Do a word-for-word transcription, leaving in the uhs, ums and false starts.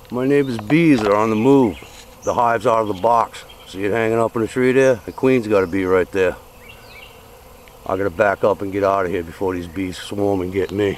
My neighbor's bees are on the move. The hive's out of the box. See it hanging up in the tree there? The queen's got to be right there. I gotta back up and get out of here before these bees swarm and get me.